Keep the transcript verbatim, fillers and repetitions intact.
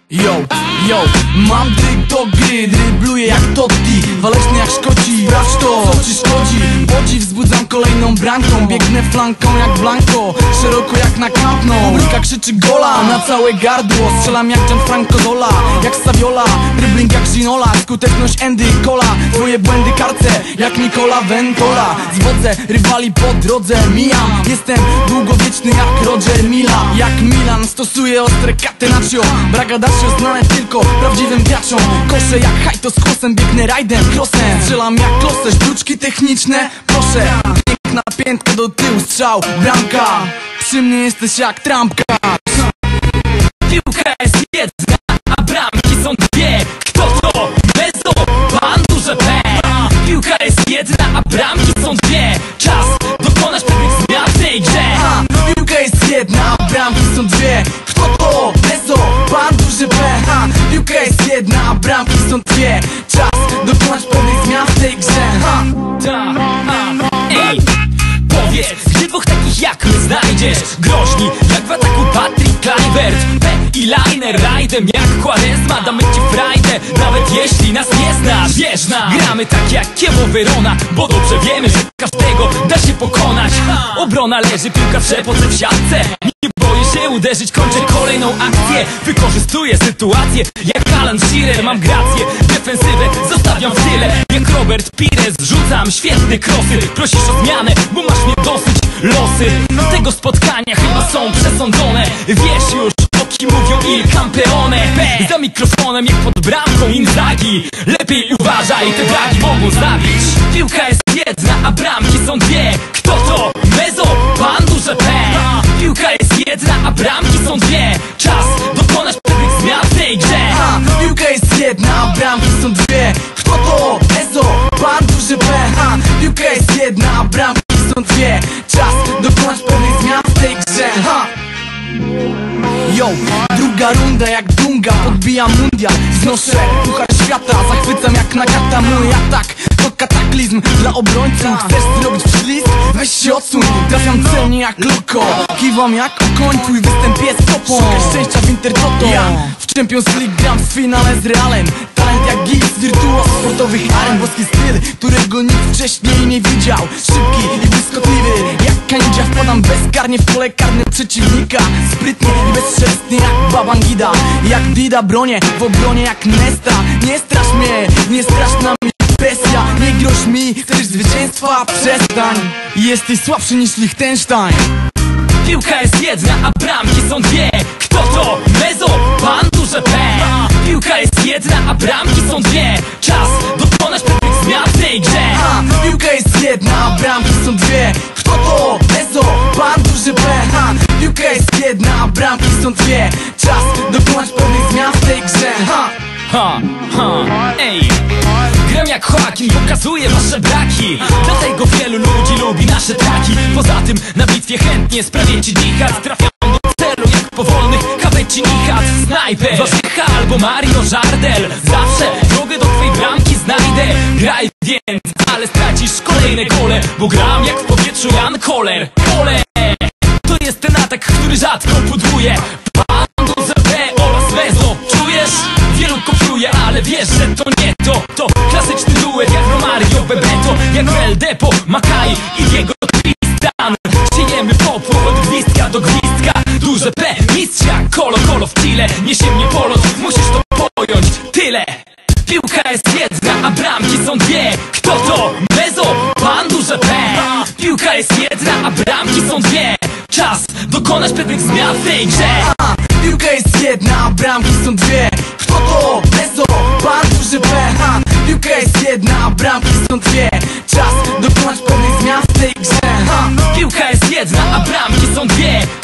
Yo, yo, mam dryg do gry, drybluję jak Totti, waleczny jak Szkoci, sprawdź to, co ci szkodzi. Podziw wzbudzam kolejną bramką, biegnę flanką jak Blanco, szeroko jak na Camp Nou. Publika krzyczy gola na całe gardło, strzelam jak Gianfranco Zola, jak Saviola, dribbling jak Ginola, skuteczność Andy Cola, twoje błędy karce jak Nicola Ventura. Zwodzę rywali po drodze, mijam, jestem długowieczny jak Roger Mila. Jak Milan stosuję ostre catenaccio, bragadacio znane tylko prawdziwym graczom. Koszę jak hajto z kłosem, biegnę rajdem, crossem, strzelam jak klosę, sztuczki techniczne, proszę. Piękna piętka do tyłu, strzał, bramka, przy mnie jesteś jak trampka. Piłka jest jedna, a bramki są dwie. Kto to? Bezo, pan duże P. Piłka jest jedna, a bramki są dwie. Czas dokonać pewnych zmian w tej grze. Piłka jest jedna, a bramki są dwie. Kto to? Bezo, pan duże P. Piłka jest jedna, a bramki są dwie. Czas dokonać pewnych zmian w tej grze. Ta, a, ej, powiedz, gdzie dwóch takich jak my znajdziesz? Groźni jak w ataku Patrick Kluivert, P i Liner, rajdem jak Quaresma. Damy ci frajdę, nawet jeśli nas nie znasz. Wierz nam, gramy tak jak Chievo Verona, bo dobrze wiemy, że każdego da się pokonać. Obrona leży, piłka w szepotce w siatce. Nie boję się uderzyć, kończę kolejną akcję. Wykorzystuję sytuację jak Alan Shearer. Mam grację, defensywę zostawiam w tyle. Jak Robert Pires rzucam świetne krosy. Prosisz o zmianę, bo masz mnie dosyć. Losy tego spotkania chyba są przesądzone. Wiesz już, o kim mówią Il Campeone. Za mikrofonem jak pod bramką Inzaghi. Lepiej uważaj, te braki mogą zabić. Piłka jest jedna, a bramki są dwie. Kto to? Bezo, pan duże P. Piłka jest jedna, a bramki są dwie. Czas dokonać pewnych zmian w tej grze. Piłka jest jedna, a bramki są dwie. Kto to? Bezo, pan duże P. Piłka jest jedna, a bramki są dwie. Czas dokonać pewnych zmian w tej grze. Yo, druga runda jak Dunga, podbijam mundial, znoszę puchar świata, zachwycam jak Nagata. Mój atak to kataklizm dla obrońców. Chcesz zrobić ślizg? Weź się odsuń. Trafiam celnie jak Loko, kiwam jak koń, twój występ jest topą. Szukaj szczęścia w Intertoto, ja w Champions League gram w finale z Realem. Talent jak Giggs, wirtuoz sportowych aren. Boski styl, którego nikt wcześniej nie widział. Szybki i błyskotliwy jak Kandzia, wpadam bezkarnie w pole karne przeciwnika. Sprytnie i bezszelestnie jak Babangida, jak Dida, bronię w obronie jak Nesta. Nie strasz mnie, nie strasz na mnie presja. Nie groź mi, chcesz zwycięstwa? Przestań, jesteś słabszy niż Liechtenstein. Piłka jest jedna, a bramki są dwie. Kto to? Bezo, pan duże P. Piłka jest jedna, a bramki są dwie. Czas dokonać pewnych zmian w tej grze. Piłka jest jedna, a bramki są dwie. Kto to? Bezo, pan duże P. Piłka jest jedna, a bramki są dwie. Czas dokonać pewnych zmian w tej grze. Ha, ha, ej. Gram jak Joaquin, pokazuję wasze braki. Dlatego wielu ludzi lubi nasze traki. Poza tym na bitwie chętnie sprawię ci dichat. Trafiam do celu jak powolnych Kaweci Nichat. Snajper, Wasycha albo Mario Żardel. Zawsze drogę do twojej bramki znajdę. Graj więc, ale stracisz kolejne gole, bo gram jak w powietrzu Jan Koller. Kole, to jest ten atak, który rzadko pudruje. Pan duże P oraz Bezo, czujesz? Wielu kopiuje, ale wiesz, że to nie to. To klasyczny duet jak Romario, Bebeto, jak El Depo, Makai i Diego Tristan. Siejemy popu od gwizdka do gwizdka. Duże P, mistrza, kolo, kolo w Chile. Niesie mnie polot, musisz to pojąć, tyle. Piłka jest jedna, a bramki są dwie. Kto to? Bezo, pan duże P. Piłka jest jedna, a bramki są dwie. Czas dokonać pewnych zmian w tej grze. Piłka jest jedna, a bramki są dwie. Kto to? Bezo, pan duże P. Piłka jest jedna, a bramki są dwie. Czas dokonać pewnych zmian w tej grze. Piłka jest jedna, a bramki są dwie.